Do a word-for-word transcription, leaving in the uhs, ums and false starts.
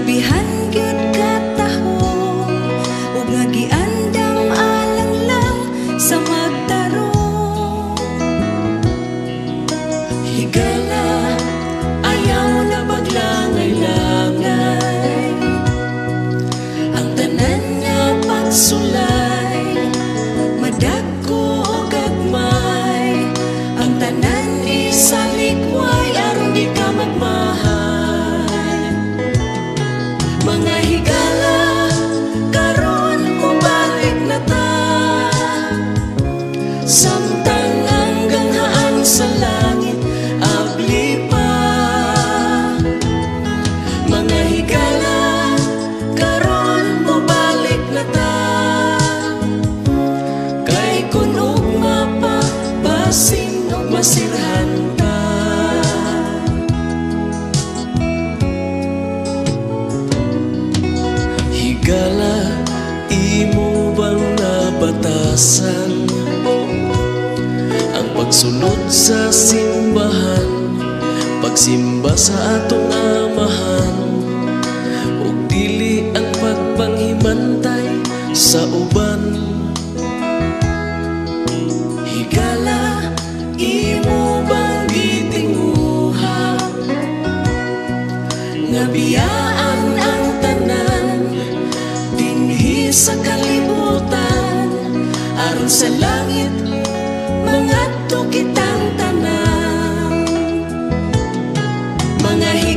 Labihan gyud katahong ug nga giandam alang lang sa magtarong. Higala, ayaw na paglangay-langay, ang tanan nga pagsulay madagko o gagmay, ang tanan isalikway aron di ka magmahal. Mga higala, karon mubalik na ta, samtang hanggang haan sa langit abli pa. Mga higala, karon mubalik na ta, kay kun ugma pa basin ug masirhan ka. Higala, imo bang nabatasan ang pagsunod sa simbahan, pagsimba sa atong amahan, ug dili ang pagpanghimantay sa uban? Higala, imo bang gitinguha nga biyaan ang tanan dinhi sa kalibutan, aron sa langit mangadto kitang tanan? Mga